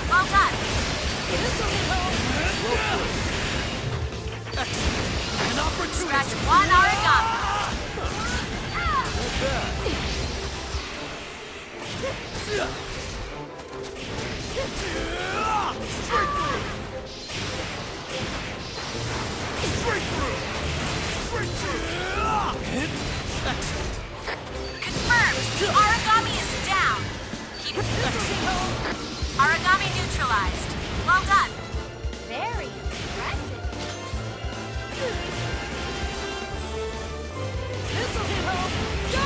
Well done. An opportunity. Scratch one origami. Straight through. Excellent. Confirmed. The origami is down. Keep it pushing. Origami neutralized. Well done. Very impressive. This'll hit home. Go!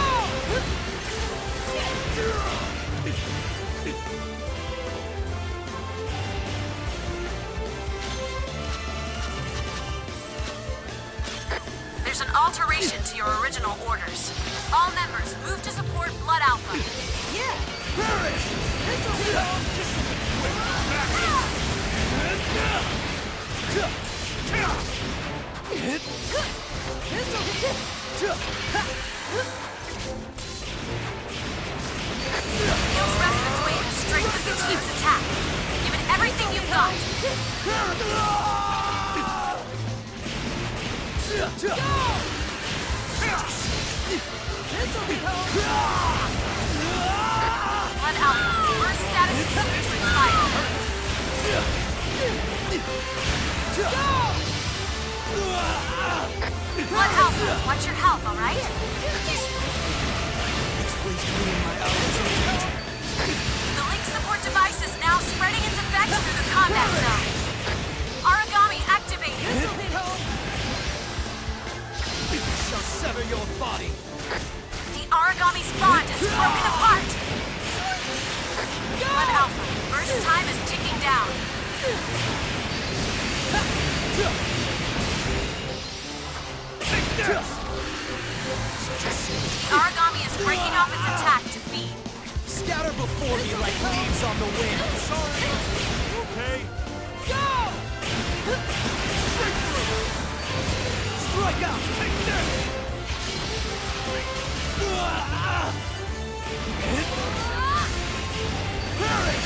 There's an alteration to your original orders. All members move to support Blood Alpha. Yeah! Perish! This'll hit home. Gil's Resonance Wave is straight with the team's attack. Give it everything you've got. Blood Alpha, first status is soon to expire. Blood Alpha, watch your health, alright? The Link support device is now spreading its effects through the combat zone. Origami activated. Shall sever your body. The origami's bond is broken apart. Blood Alpha, burst time is ticking down. Take this! The origami is breaking off its attack to feed. Scatter before me like leaves on the wind. Sorry. Okay. Go! Straight through. Strike out. Take this. Parry.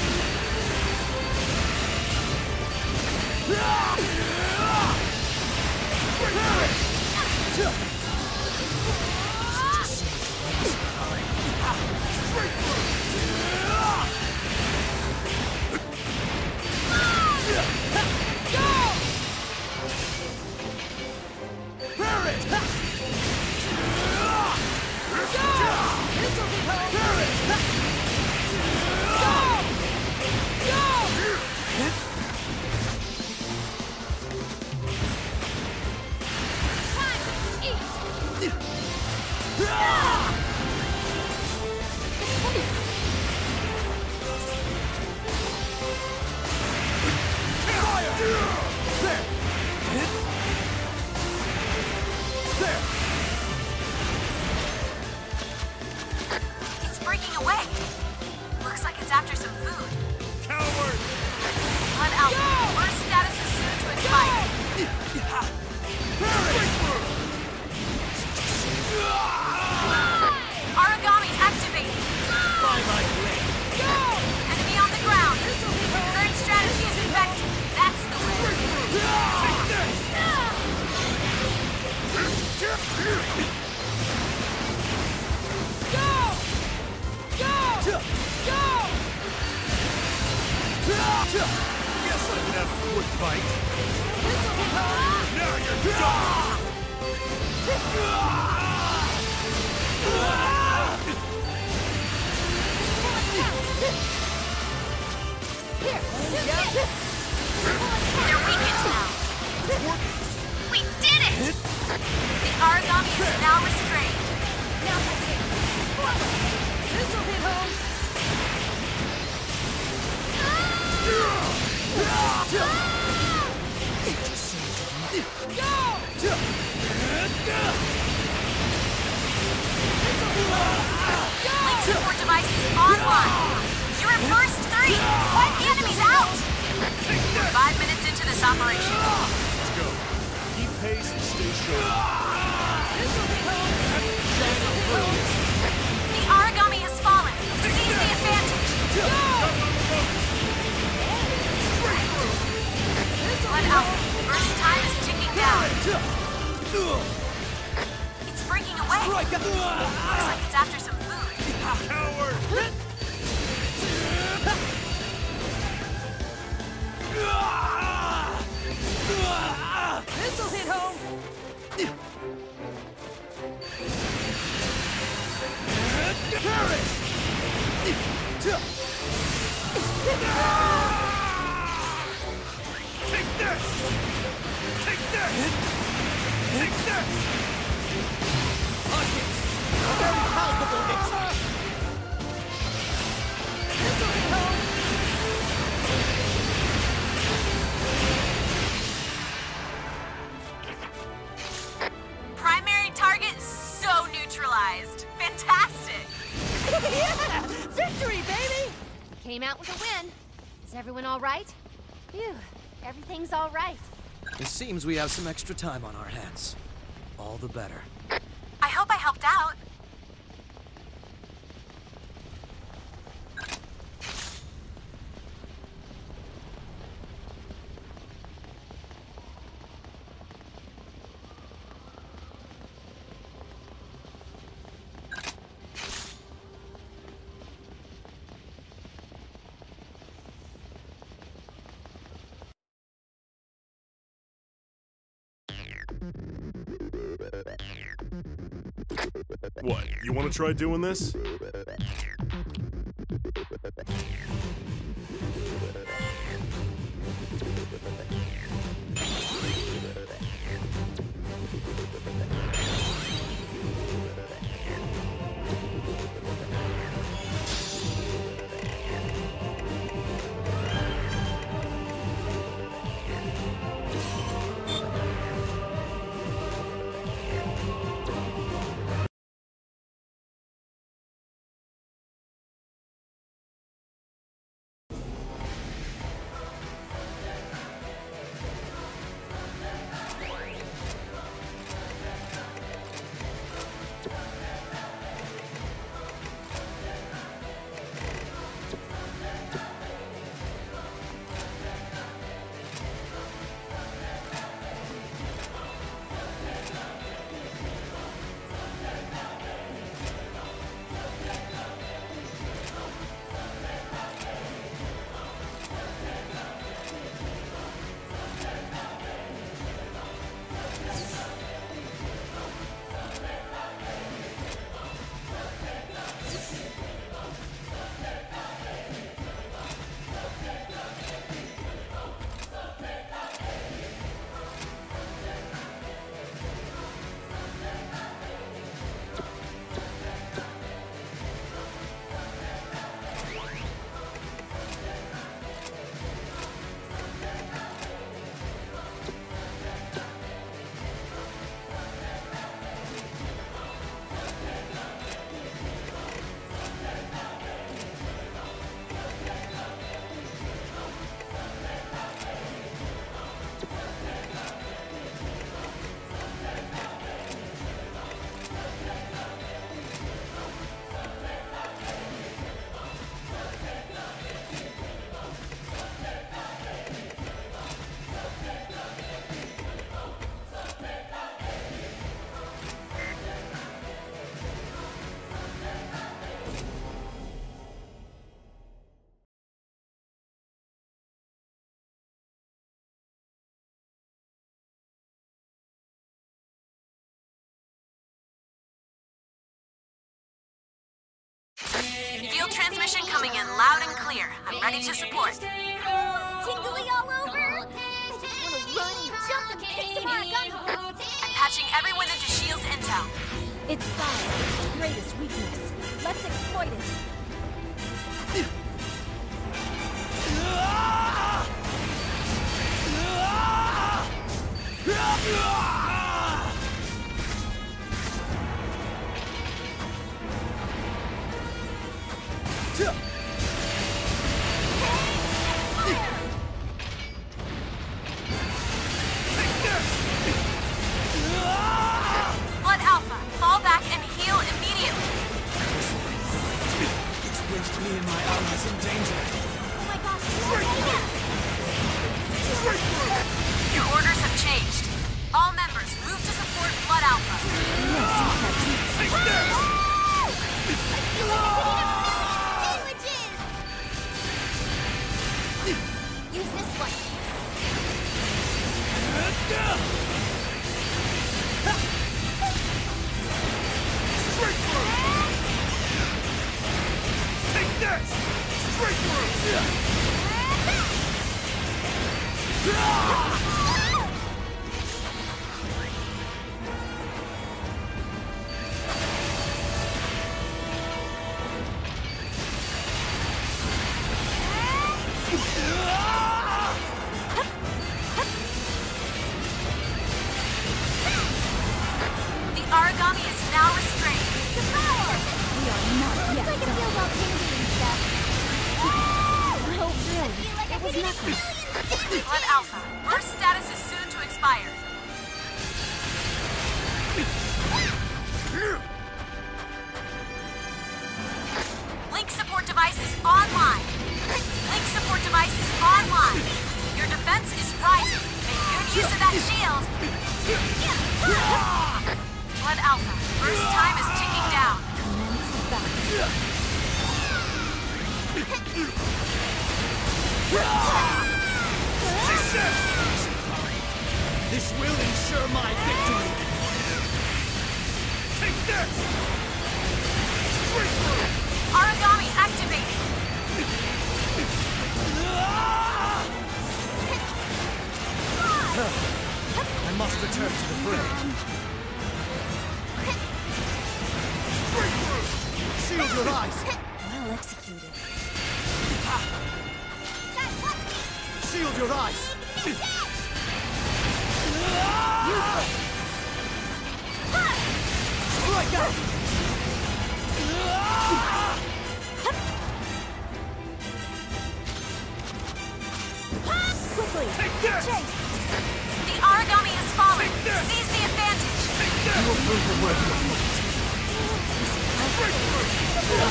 It's breaking away. Looks like it's after some food. Coward! Blood Alpha, burst status is soon to expire. Origami activated. Enemy on the ground. Current strategy is effective. That's the way. Guess I never would fight. Now you're done! They're weakened now. We did it! The origami is now restrained. This'll hit home. Link support device is online. You're in burst 3. Wipe the enemies out. We're 5 minutes into this operation. Let's go. Keep pace and stay sharp. The origami has fallen. Seize the advantage. It's breaking away. Looks like it's after some food. Coward! This'll hit home. Paris! Take this! Take this! Take this! Pockets! A very palpable hit! This'll hit home. Primary target so neutralized. Fantastic. Yeah! Victory, baby! Came out with a win. Is everyone all right? Phew, everything's all right. It seems we have some extra time on our hands. All the better. I hope I helped out. What, you want to try doing this? Field transmission coming in loud and clear. I'm ready to support. Tingly all over. Just wanna run and jump and kick some origami. I'm patching everyone into Shield's intel. It's science, its greatest weakness. Let's exploit it. Blood Alpha, fall back and heal immediately. Use this one. Straight through! Take this! Straight through! The origami is now restrained. The power! We are not yet. Looks like it feels all tingly and stuff. Oh, really? It was nothing. Blood Alpha, burst status is soon to expire. Link support device is online. Link support device is online. Your defense is rising. Make good use of that shield. Blood Alpha, burst time is ticking down. This will ensure my victory! Take this! Straight through! Origami activated. I must return to the fray. Straight through! Shield your eyes! Well executed. Shield your eyes! Strike out! Quickly! Take this! Chase! The origami has fallen. Seize the advantage. You will prove the worth of it. Straight through!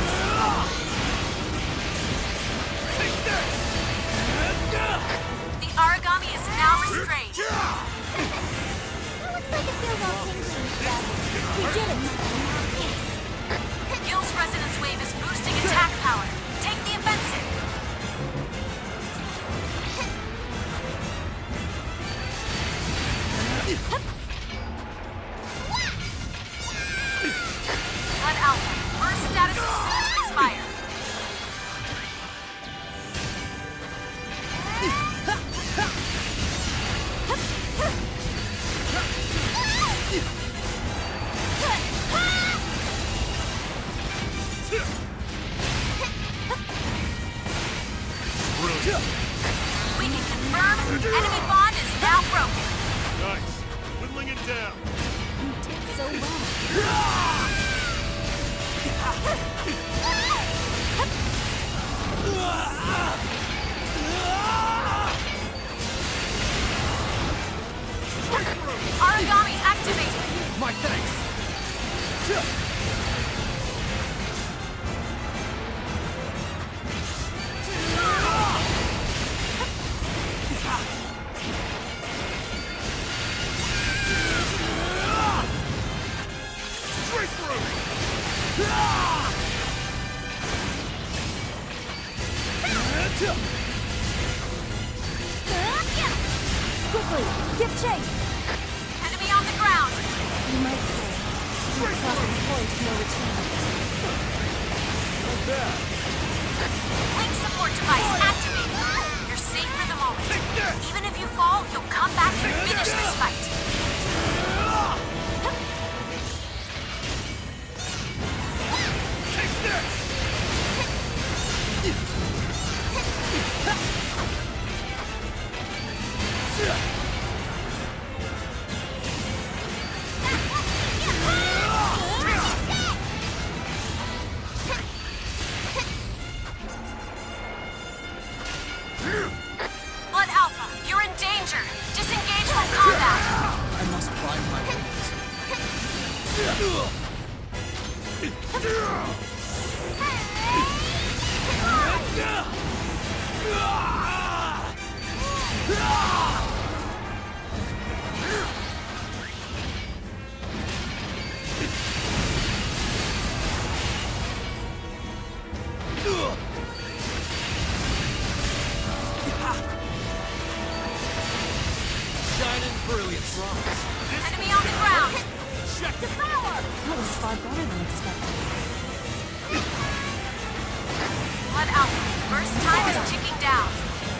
Take this! The origami is now restrained. That looks like it feels all tingly and stuff. We did it! Gil's resonance wave is boosting attack power. Take the offensive. Blood Alpha, burst status is soon to expire. We can confirm enemy bond is now broken. Nice. Whittling it down. You did so well. Origami activated. My thanks! Straight Quickly! Give chase! Enemy on the ground. You might say, we're crossing the point of no return. Not bad. Link support device activated. You're safe for the moment. Even if you fall, you'll come back and finish this fight. Take this! Blood Alpha, you're in danger. Disengage from combat. I must find my weapons. Enemy on the ground! Devour! That was far better than expected. Blood Alpha, first time is ticking down.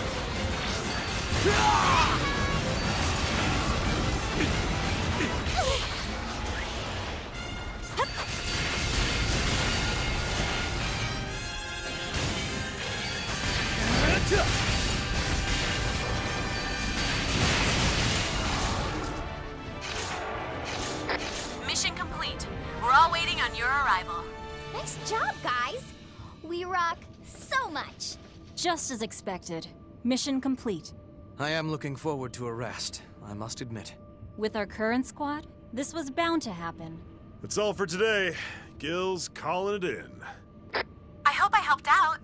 Mission complete. We're all waiting on your arrival. Nice job, guys! We rock so much! Just as expected. Mission complete. I am looking forward to a rest, I must admit. With our current squad, this was bound to happen. That's all for today. Gil's calling it in. I hope I helped out.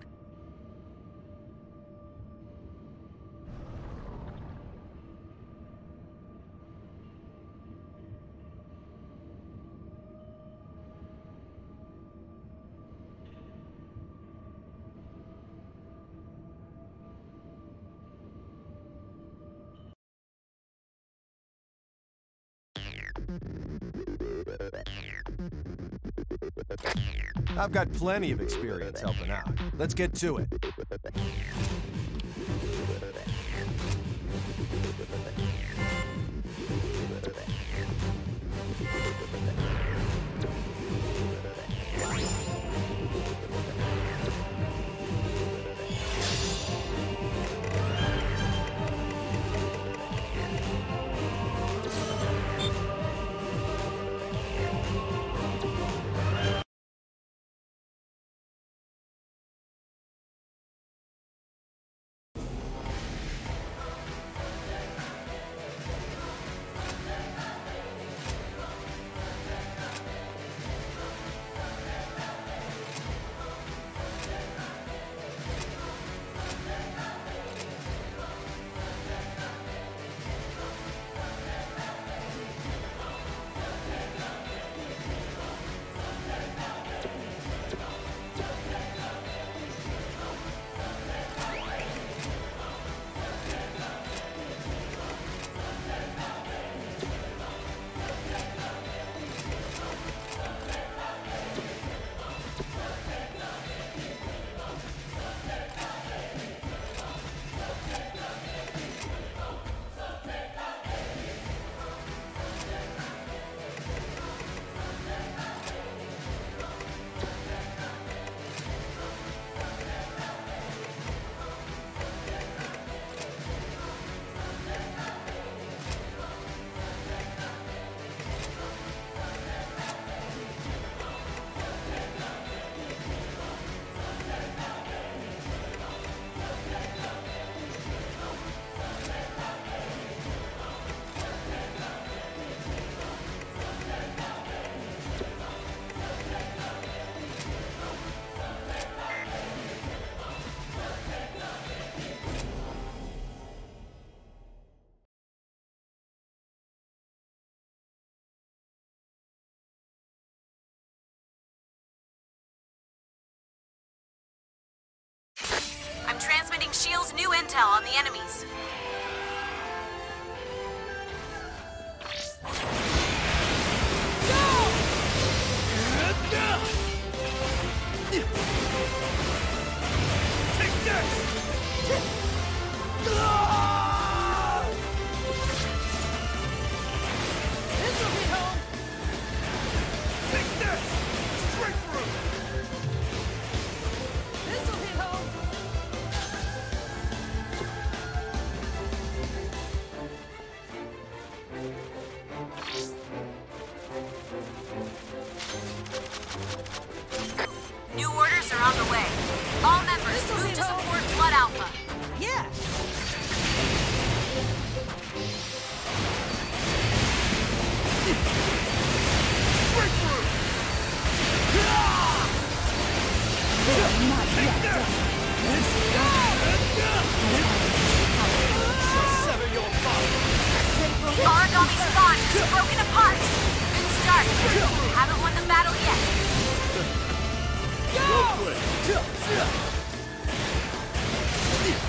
I've got plenty of experience helping out. Let's get to it. I'm transmitting Shield's new intel on the enemies. Take this! This'll be home! Take this! Straight through! This'll hit home! New orders are on the way. All members move to support Blood Alpha. Yeah! Straight through! Take this! Sever your body! Origami spawn is broken apart. Good start. Haven't won the battle yet. Real quick!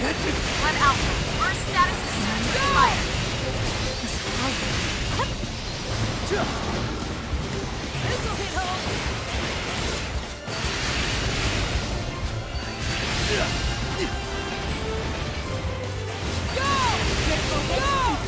One Alpha. Burst status is soon to expire. This'll hit home. Go! Go!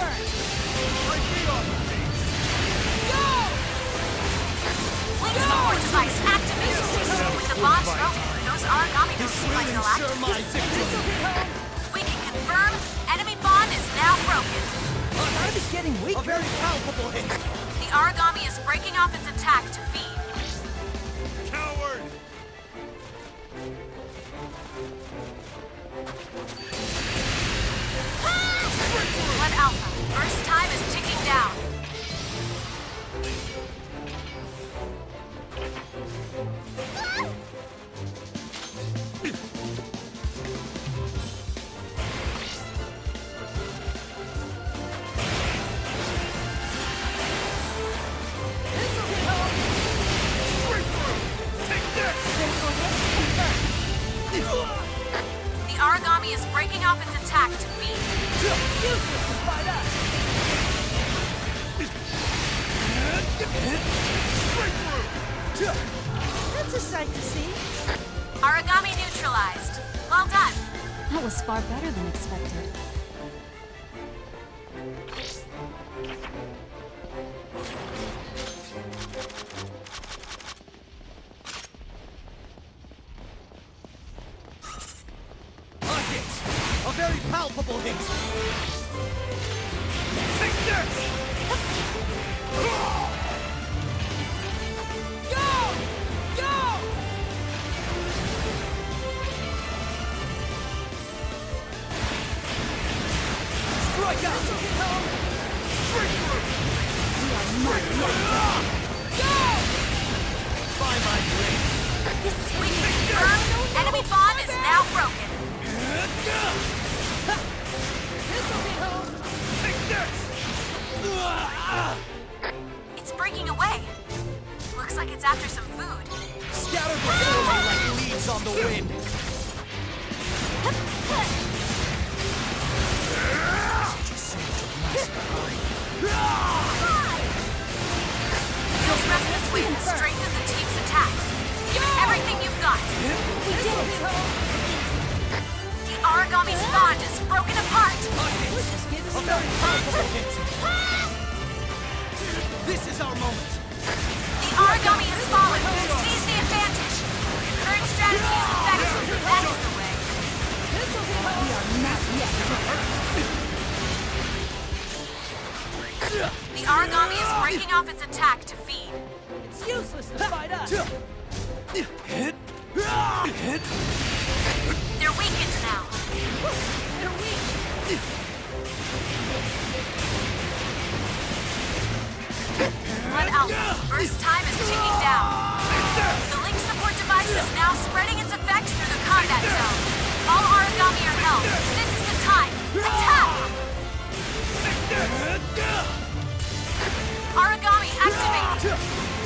Link support device activated. With the bombs broken, those origami don't seem like they'll activate. We can confirm enemy bond is now broken. Enemy's getting weaker. A very palpable hit. The origami is breaking off its attack to feed. Coward! One Alpha. Burst time is ticking down. The origami is breaking off its attack to feed. That's a sight to see. Origami neutralized. Well done. That was far better than expected. A hit. A very palpable hit. Take this! Go! Go! Strike out! Straight through! We are not yet. Go! By my blade. We can confirm enemy bond is now broken. This'll be home. Take this! It's breaking away. Looks like it's after some food. Scatter before me like leaves on the wind. Feels resonance wave has strengthened the team's attack. Give it everything you've got. The origami's bond is broken apart. A very palpable hit. This is our moment. The origami has fallen. Seize the advantage. Current strategy is effective. That's the way. We are not yet. The origami is breaking off its attack to feed. It's useless to fight us. They're weakened now. They're weak. One Alpha. Burst time is ticking down. The link support device is now spreading its effects through the combat zone. All origami are held. This is the time. Attack! Origami activated.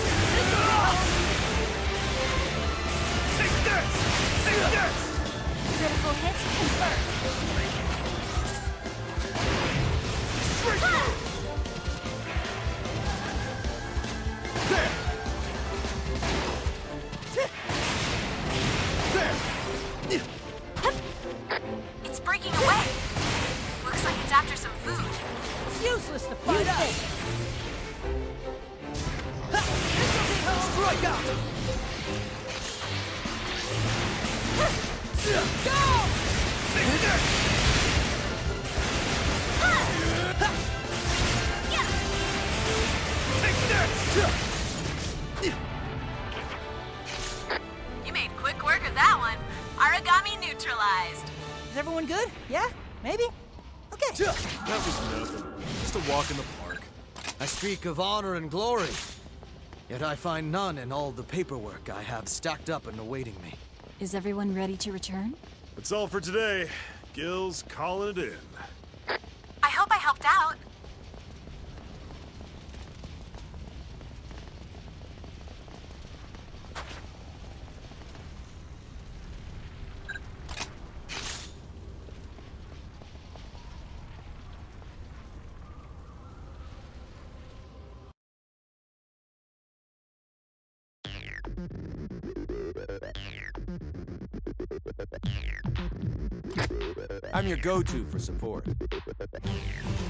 Take this! Take this! Critical hit confirmed. Straight through! There! There! It's breaking away. Looks like it's after some food. It's useless to fight us. Strike out. Go! Take this! Take this! You made quick work of that one. Origami neutralized. Is everyone good? Yeah? Maybe? Okay. That was nothing. Just a walk in the park. I speak of honor and glory, yet I find none in all the paperwork I have stacked up and awaiting me. Is everyone ready to return? That's all for today. Gil's calling it in. I hope I helped out. I'm your go-to for support.